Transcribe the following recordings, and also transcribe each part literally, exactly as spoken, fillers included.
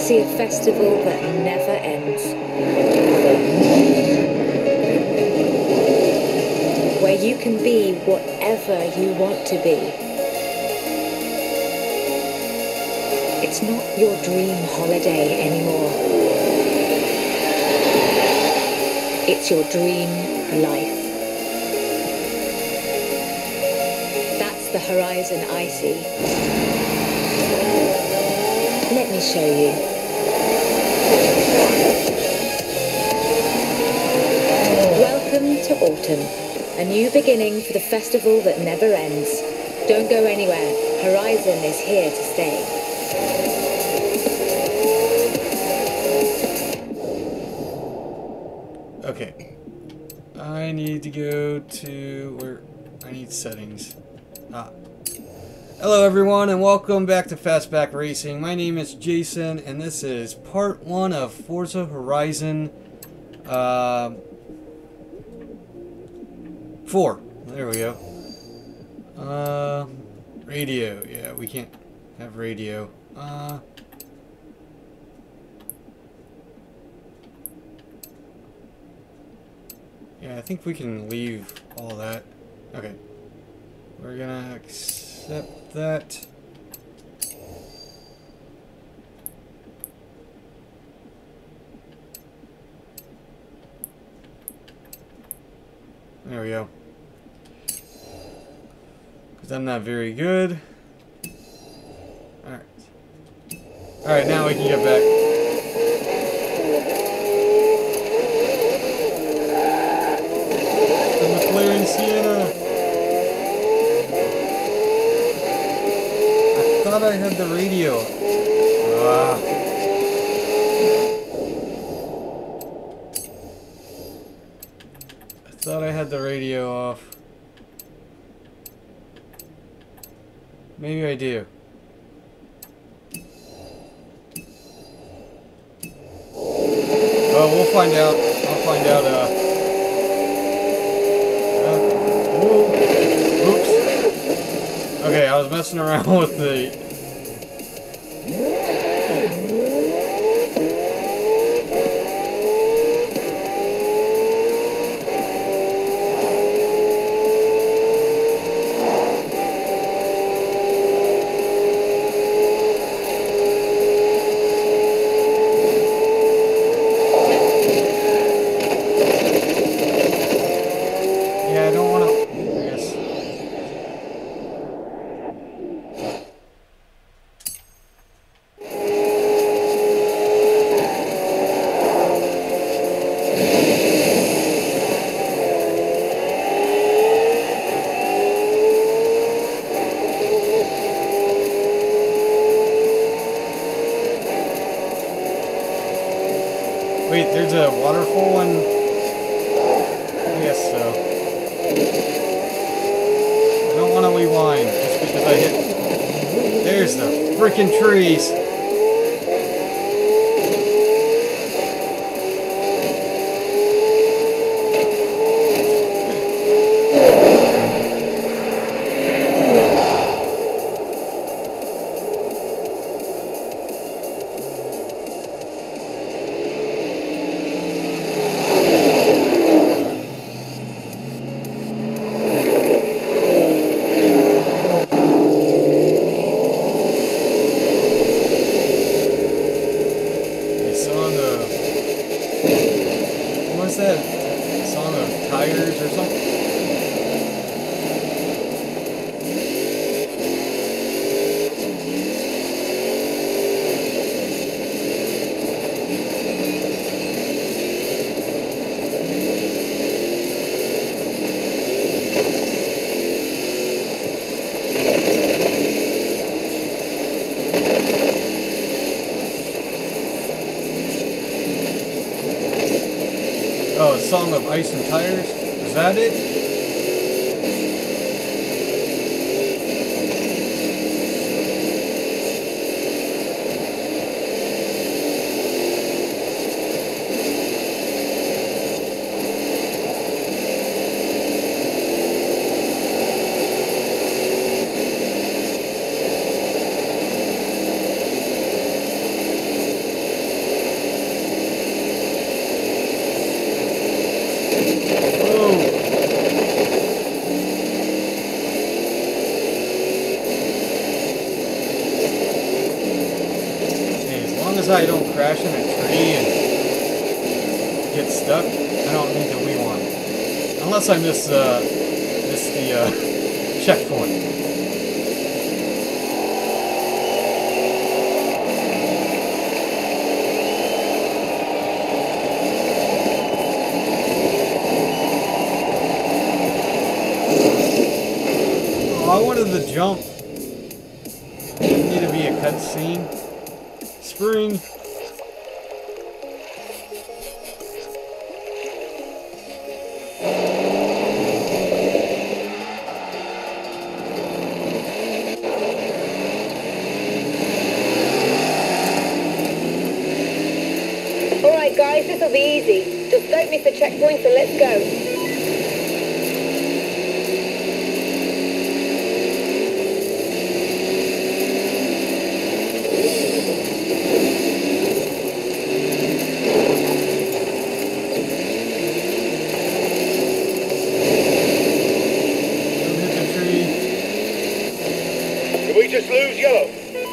see a festival that never ends. Where you can be whatever you want to be. It's not your dream holiday anymore. It's your dream life. That's the horizon I see. Let me show you. Welcome to autumn. A new beginning for the festival that never ends. Don't go anywhere. Horizon is here to stay. Okay. I need to go to where I need settings. Ah. Hello everyone and welcome back to Fastback Racing. My name is Jason and this is part one of Forza Horizon uh, four. There we go. Uh, radio. Yeah, we can't have radio. Uh, yeah, I think we can leave all that. Okay. We're gonna accept that. There we go. Because I'm not very good. Alright. Alright, now we can get back. The McLaren Sienna. I thought I had the radio. Ah. I thought I had the radio off. Maybe I do. Oh, we'll find out. I'll find out. Uh, uh, whoa. Oops. Okay, I was messing around with the. Wait, there's a waterfall in... I guess so. I don't want to rewind just because I hit... There's the freaking trees! Oh, a song of ice and tires? Is that it? so I don't crash in a tree and get stuck, I don't need the Wii one. Unless I miss, uh, miss the uh, checkpoint. Oh, I wanted the jump. Didn't need to be a cutscene. Spring. Alright guys, this'll be easy. Just don't miss the checkpoints and let's go. Don't hit the tree. Did we just lose yellow?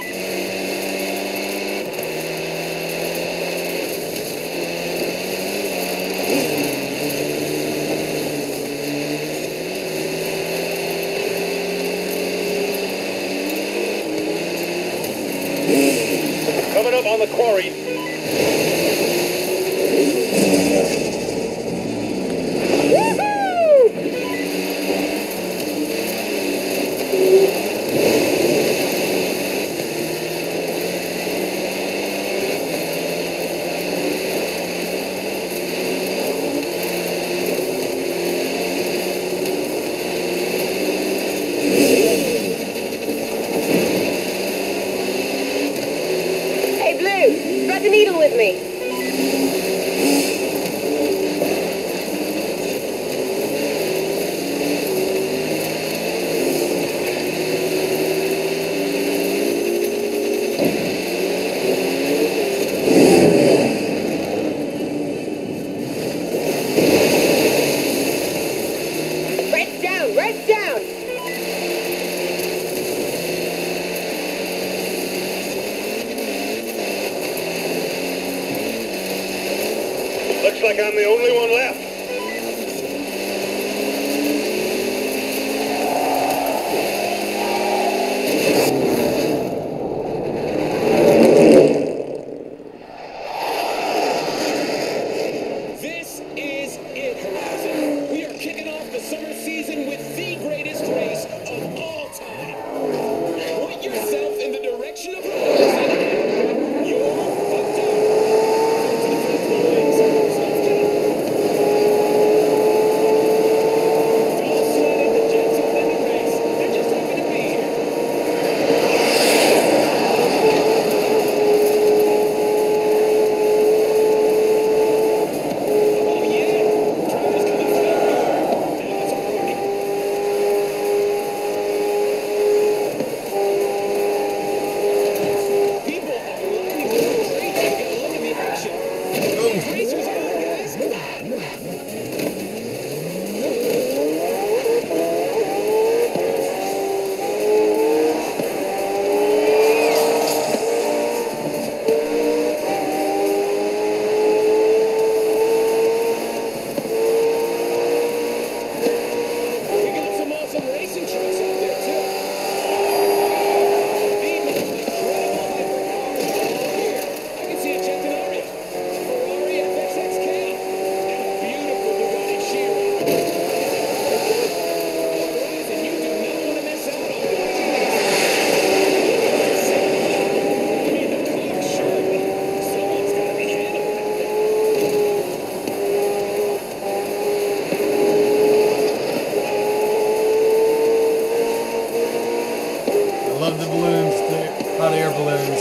Coming up on the quarry. Hey Blue, thread the needle with me. Red's down, red's down. Looks like I'm the only one left. This is it, Horizon. We are kicking off the summer season with the greatest race of all time. Point yourself in the direction of Horizon. You're fucked up. To the front of the wings. Let's go. All sliding the jets of the race. They're just happy to be here. Oh yeah, drivers coming from everywhere. Now it's a party. People are lining up for treats. You gotta look at the action. These racers are on, guys. Come on. We got some awesome racing trucks out there too. The most incredible hypercars are all here. I can see a Centenario, a Ferrari F X X K, and a beautiful Bugatti Chiron. Horizon, you do not want to miss out on watching these. I mean, the car, sure, but someone's got to be handling that thing. I love the balloons, the hot air balloons.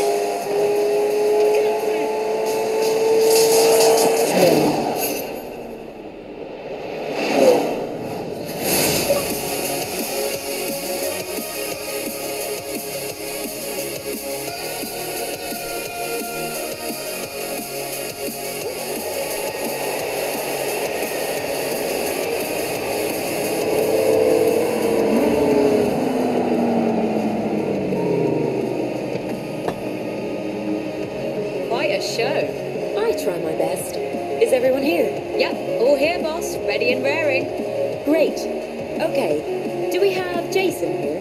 try my best. Is everyone here? Yep, all here, boss. Ready and raring. Great. Okay. Do we have Jason here?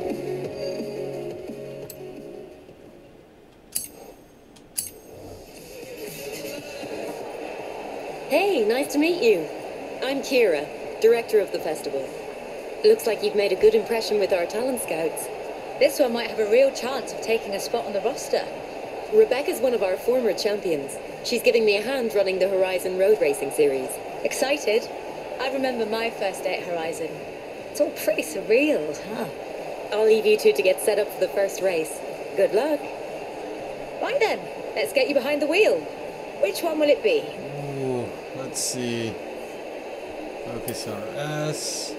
Hey, nice to meet you. I'm Kira, director of the festival. Looks like you've made a good impression with our talent scouts. This one might have a real chance of taking a spot on the roster. Rebecca's one of our former champions. She's giving me a hand running the Horizon road racing series. Excited? I remember my first day at Horizon. It's all pretty surreal, huh? I'll leave you two to get set up for the first race. Good luck. Right then, let's get you behind the wheel. Which one will it be? Ooh, let's see. Focus on S.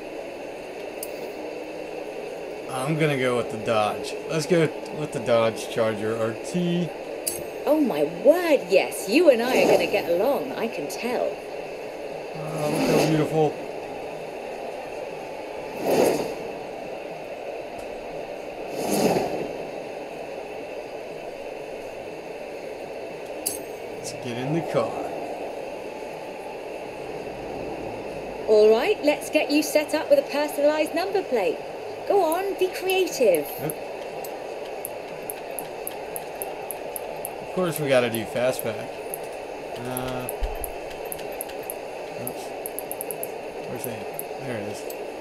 I'm gonna go with the Dodge. Let's go with the Dodge Charger R T. Oh my word, yes. You and I are going to get along, I can tell. Oh, look how beautiful. Let's get in the car. All right, let's get you set up with a personalised number plate. Go on, be creative. Yep. Of course, we gotta do fastback. Uh, oops. Where's it? There it is.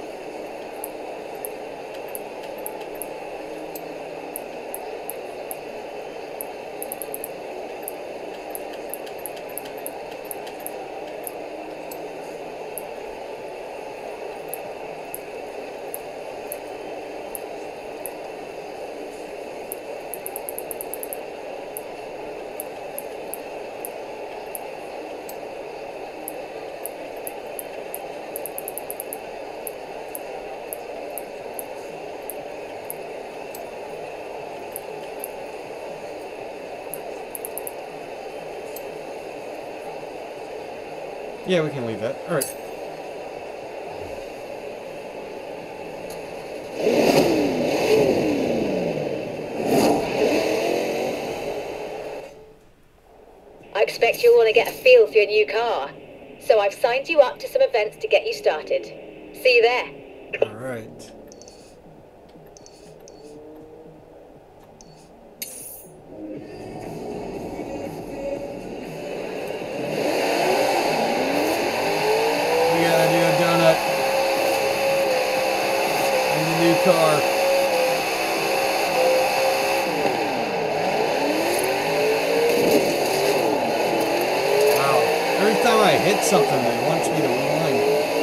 Yeah, we can leave that. All right. I expect you'll want to get a feel for your new car. So I've signed you up to some events to get you started. See you there. All right. Car. Wow. Every time I hit something, it wants me to rewind.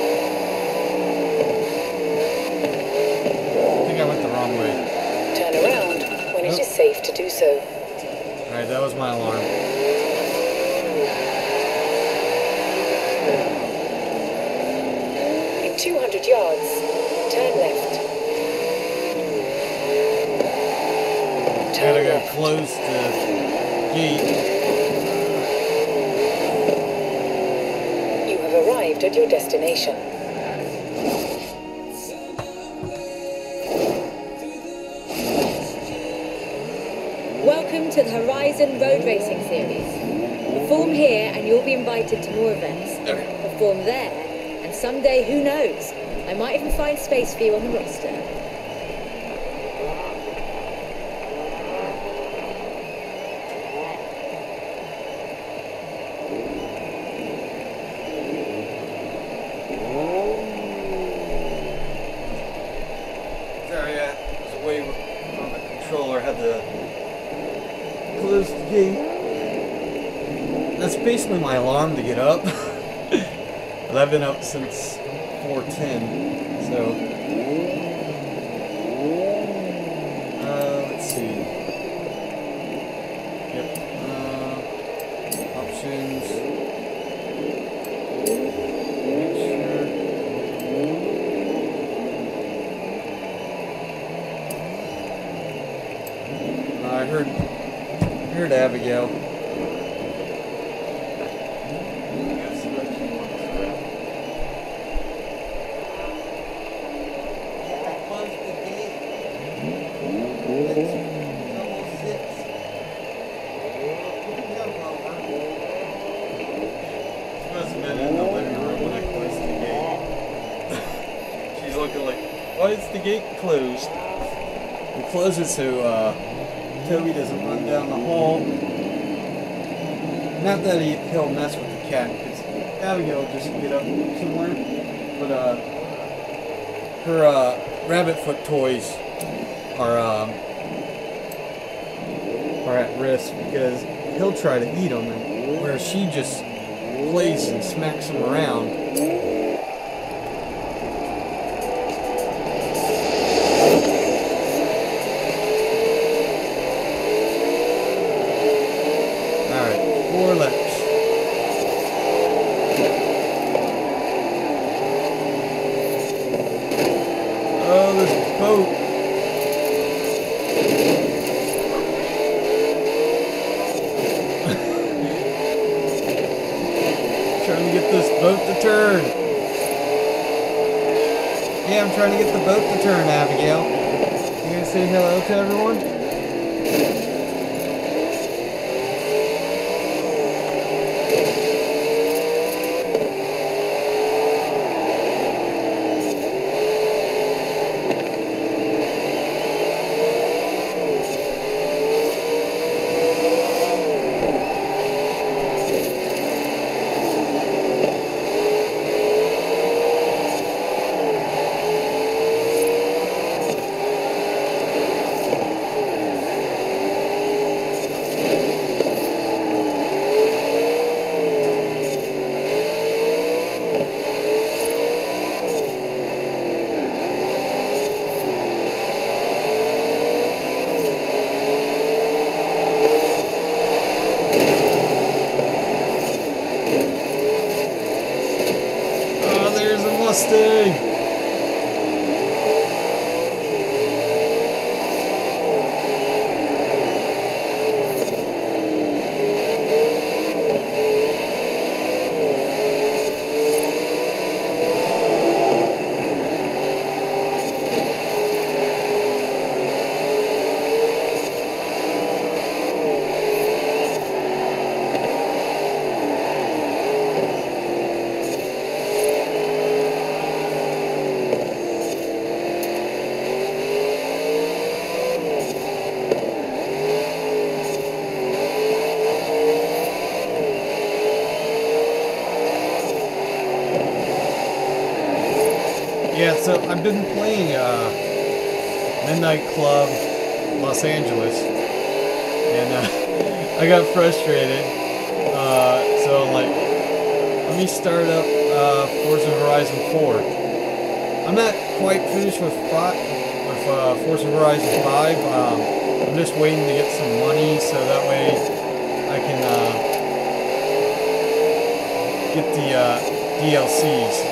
I think I went the wrong way. Turn around when Nope. it is safe to do so. Alright, that was my alarm. In two hundred yards, turn left. Gotta go close the gate. You have arrived at your destination. Welcome to the Horizon Road Racing Series. Perform here and you'll be invited to more events. Okay. Perform there, and someday, who knows, I might even find space for you on the roster. Sorry, yeah. There's a way on the controller had to close the gate. That's basically my alarm to get up. But I've been up since four ten, so uh, let's see. Yep. Uh, options. Make sure. Uh, I heard. I heard Abigail. gate closed. We'll close it so uh, Toby doesn't run down the hall. Not that he, he'll mess with the cat, because Abigail will just get up somewhere. But uh, her uh, rabbit foot toys are um, are at risk because he'll try to eat them, and where she just plays and smacks them around. Alright, four laps. Oh, this boat. Trying to get this boat to turn. Yeah, I'm trying to get the boat to turn, Abigail. You gonna say hello to everyone? Mustang! Yeah, so I've been playing uh, Midnight Club Los Angeles, and uh, I got frustrated, uh, so I'm like, let me start up uh, Forza Horizon four. I'm not quite finished with, five, with uh, Forza Horizon five, um, I'm just waiting to get some money so that way I can uh, get the uh, D L Cs.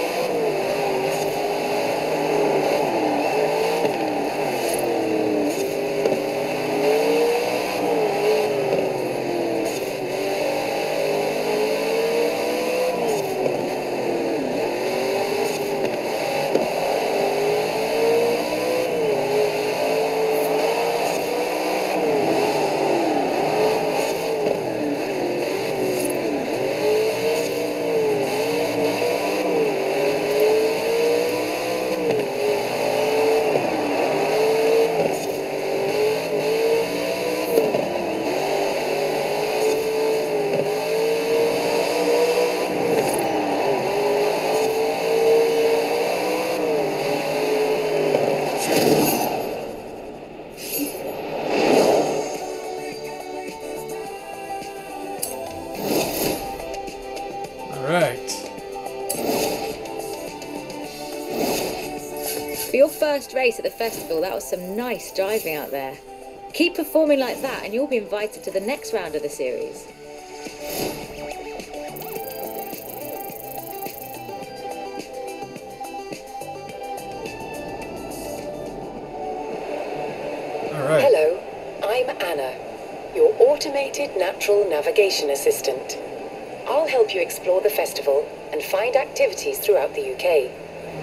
For your first race at the festival, that was some nice driving out there. Keep performing like that and you'll be invited to the next round of the series. All right. Hello, I'm Anna, your automated natural navigation assistant. I'll help you explore the festival and find activities throughout the U K.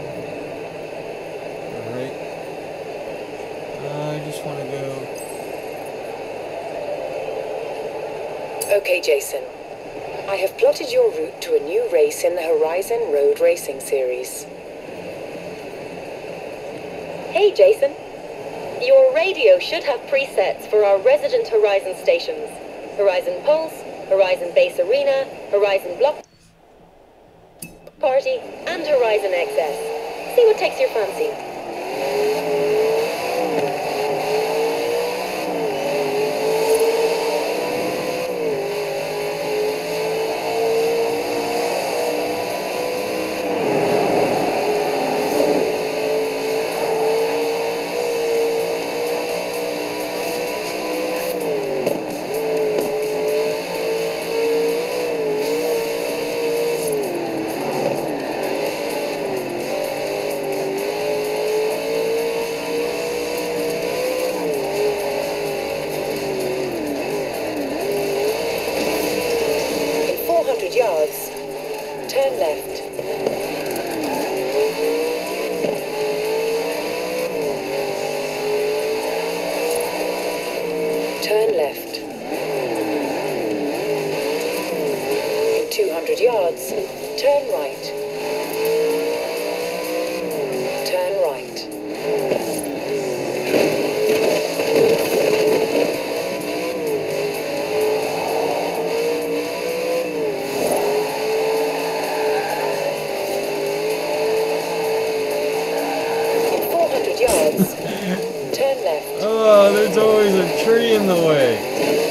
I just want to go. Okay, Jason. I have plotted your route to a new race in the Horizon Road Racing Series. Hey, Jason. Your radio should have presets for our resident Horizon stations. Horizon Pulse, Horizon Base Arena, Horizon Block Party, and Horizon X S. See what takes your fancy. Yards. Turn left. Turn left. In two hundred yards, turn right. Turn right. Yards. Turn left. Oh, there's always a tree in the way.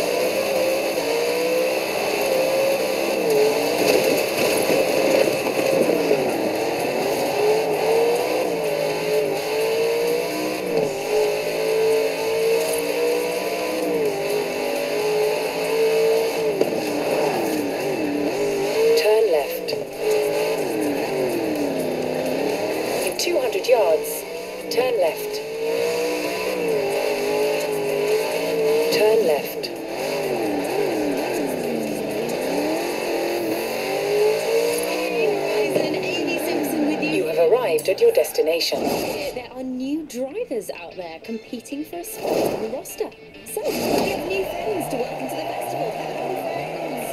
Turn left. In two hundred yards, turn left. Turn left. You have arrived at your destination. There are new drivers out there competing for a spot on the roster. So, we have new friends to welcome to the festival. Hello, friends.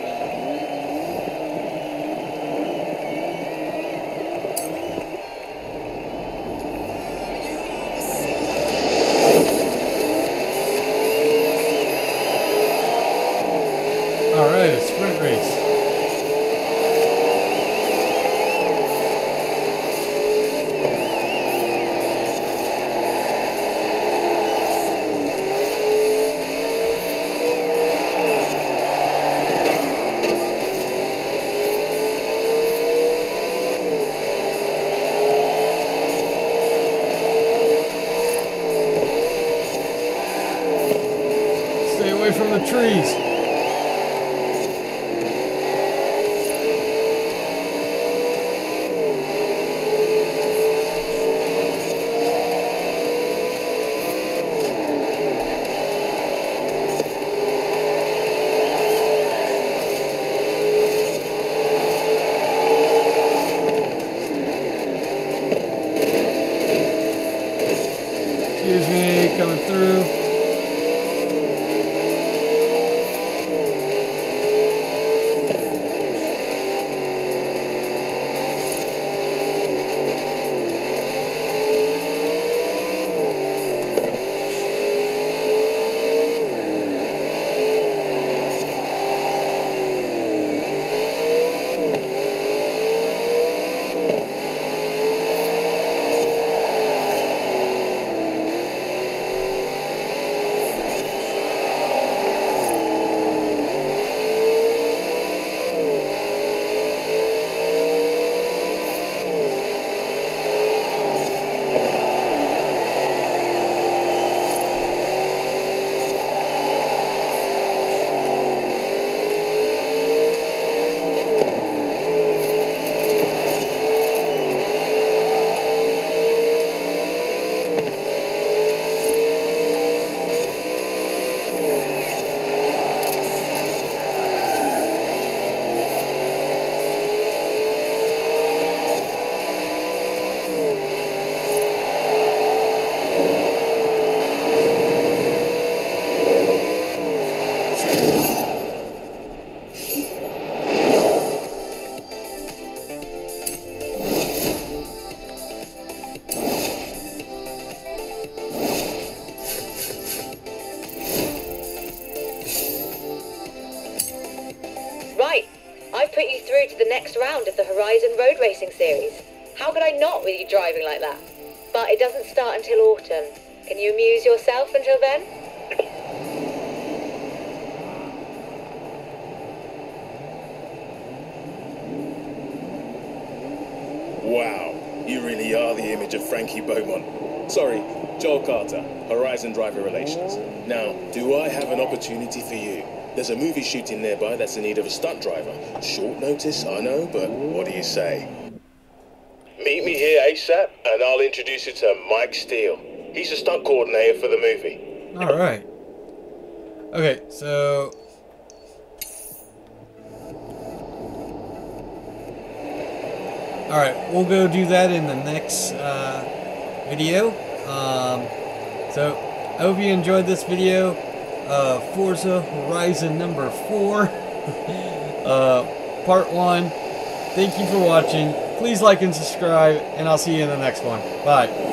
All right, a sprint race. Stay away from the trees. Excuse me, coming through. put you through to the next round of the Horizon Road Racing Series. How could I not with you driving like that? But it doesn't start until autumn. Can you amuse yourself until then? Wow, you really are the image of Frankie Beaumont. Sorry, Joel Carter, Horizon Driver Relations. Now, do I have an opportunity for you? There's a movie shooting nearby that's in need of a stunt driver. Short notice, I know, but what do you say? Meet me here ASAP, and I'll introduce you to Mike Steele. He's a stunt coordinator for the movie. All right. Okay, so all right, we'll go do that in the next uh, video. Um, so I hope you enjoyed this video. Uh, Forza Horizon number four, uh, part one. Thank you for watching. Please like and subscribe, and I'll see you in the next one. Bye.